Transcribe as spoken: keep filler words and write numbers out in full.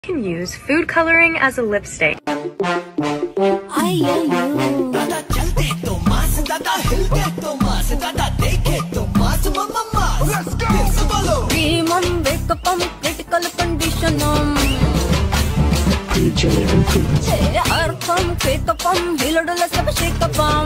Can use food coloring as a lipstick. Critical condition Artham, fake up, healed, let's have a shake up.